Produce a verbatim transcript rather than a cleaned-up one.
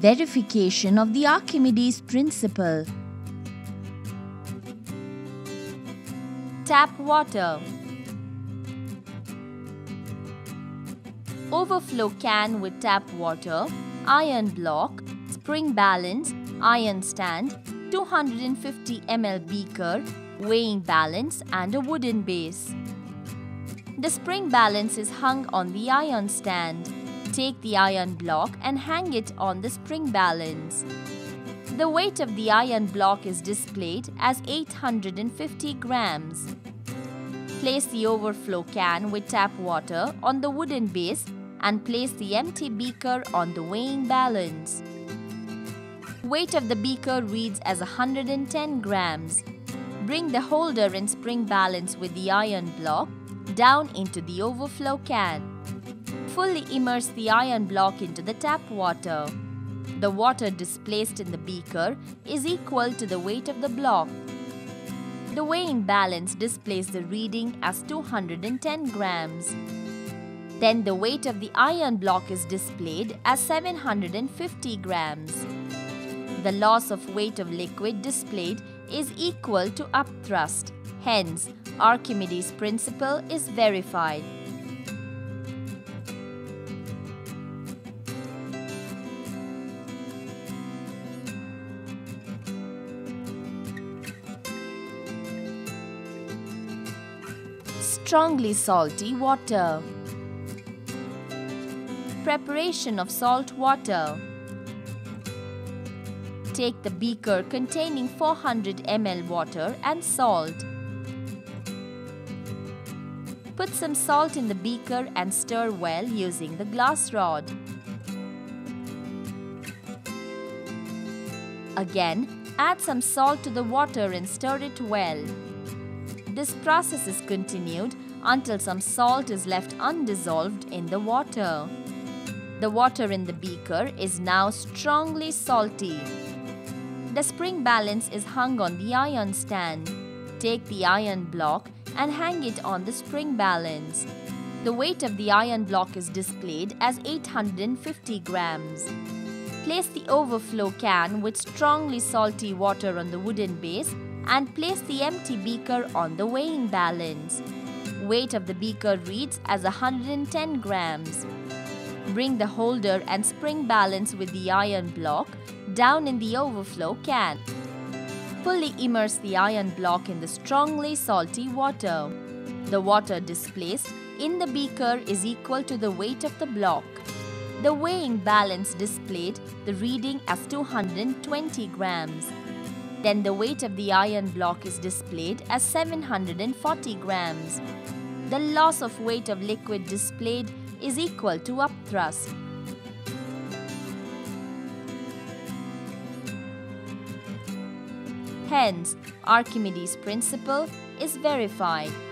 Verification of the Archimedes principle. Tap water. Overflow can with tap water, iron block, spring balance, iron stand, two hundred fifty milliliter beaker, weighing balance and a wooden base. The spring balance is hung on the iron stand. Take the iron block and hang it on the spring balance. The weight of the iron block is displayed as eight hundred fifty grams. Place the overflow can with tap water on the wooden base and place the empty beaker on the weighing balance. Weight of the beaker reads as one hundred ten grams. Bring the holder and spring balance with the iron block down into the overflow can. Fully immerse the iron block into the tap water. The water displaced in the beaker is equal to the weight of the block. The weighing balance displays the reading as two hundred ten grams. Then the weight of the iron block is displayed as seven hundred fifty grams. The loss of weight of liquid displayed is equal to upthrust. Hence, Archimedes' principle is verified. Strongly salty water. Preparation of salt water. Take the beaker containing four hundred milliliters water and salt. Put some salt in the beaker and stir well using the glass rod. Again, add some salt to the water and stir it well. This process is continued until some salt is left undissolved in the water. The water in the beaker is now strongly salty. The spring balance is hung on the iron stand. Take the iron block and hang it on the spring balance. The weight of the iron block is displayed as eight hundred fifty grams. Place the overflow can with strongly salty water on the wooden base and place the empty beaker on the weighing balance. Weight of the beaker reads as one hundred ten grams. Bring the holder and spring balance with the iron block down in the overflow can. Fully immerse the iron block in the strongly salty water. The water displaced in the beaker is equal to the weight of the block. The weighing balance displayed the reading as two hundred twenty grams. Then the weight of the iron block is displayed as seven hundred forty grams. The loss of weight of liquid displayed is equal to upthrust. Hence, Archimedes' principle is verified.